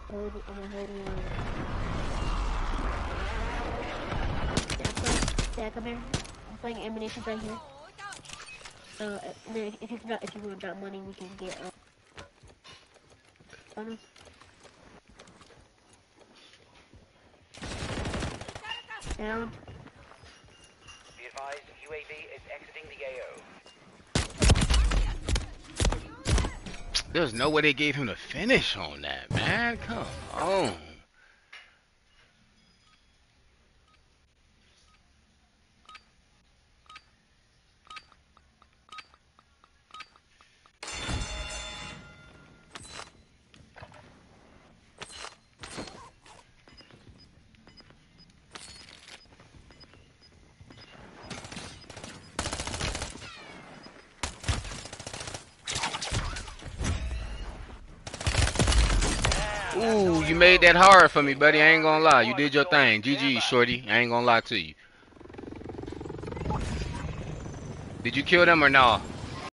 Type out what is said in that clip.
I'm gonna hold one. Yeah, come here. I'm playing ammunition right here. And then if you want to drop money, we can get bonus. Down. Be advised, UAV is exiting the AO. There's no way they gave him the finish on that, man. Come on. Ooh, you made that hard for me, buddy. I ain't gonna lie. You did your thing. GG, shorty. I ain't gonna lie to you. Did you kill them or no?